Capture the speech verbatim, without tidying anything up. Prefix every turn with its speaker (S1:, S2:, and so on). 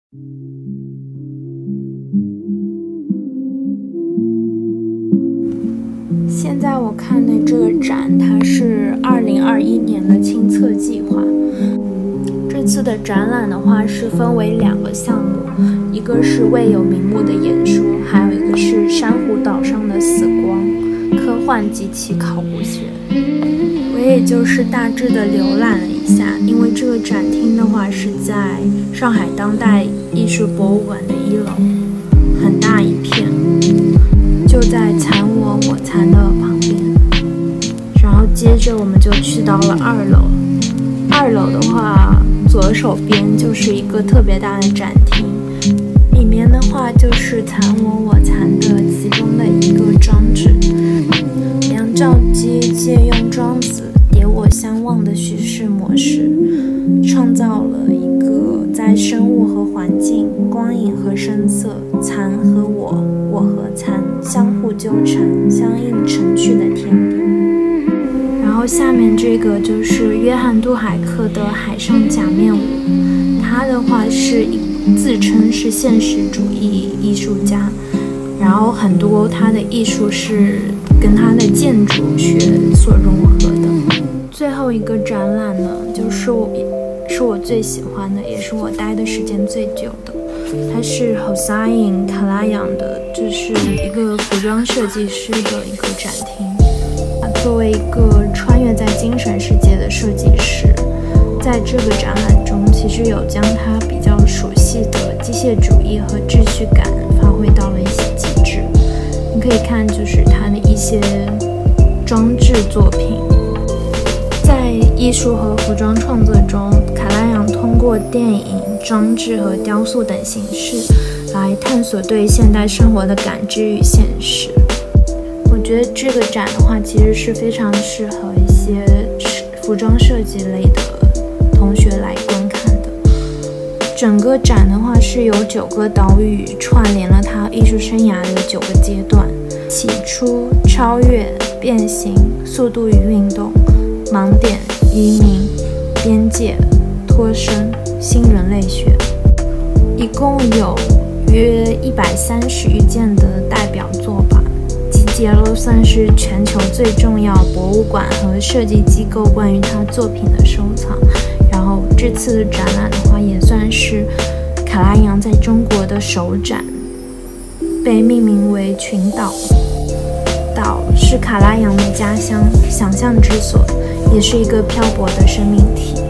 S1: 现在我看的这个展，它是二零二一年的清测计划。这次的展览的话是分为两个项目，一个是未有名目的演说，还有一个是珊瑚岛上的死光，科幻及其考古学。我也就是大致的浏览了一下，因为这个展厅的话是在上海当代艺术博物馆的一楼，很大一片，就在残我我残的旁边。然后接着我们就去到了二楼，二楼的话左手边就是一个特别大的展厅，里面的话就是残我我残的其中的一个装置。梁兆基借用庄子迭我相望的叙事模式，创造了一个在生物和环境、光影和声色、残和我、我和残相互纠缠、相映成趣的天地。然后下面这个就是约翰杜海克的海上假面舞，他的话是自称是现实主义艺术家，然后很多他的艺术是跟他的建筑学所融合的。最后一个展览呢，就是我是我最喜欢的，也是我待的时间最久的，它是 Hossein Karayan 的，这是一个服装设计师的一个展厅。作为一个穿越在精神世界的设计师，在这个展览中其实有将他比较熟悉的机械主义和秩序感发挥到了一些极致。你可以看就是他的一些装置作品。在艺术和服装创作中，卡拉扬通过电影、装置和雕塑等形式来探索对现代生活的感知与现实。我觉得这个展的话其实是非常适合一些服装设计类的同学来观看的。整个展的话是由九个岛屿串联了他艺术生涯的九个阶段：起初、超越、变形、速度与运动、盲点、移民、边界、脱身、新人类学。一共有约一百三十余件的代表作吧，集结了算是全球最重要博物馆和设计机构关于他作品的收藏。然后这次的展览的话也算是卡拉扬在中国的首展，被命名为群岛。岛是卡拉扬的家乡，想象之所，也是一个漂泊的生命体。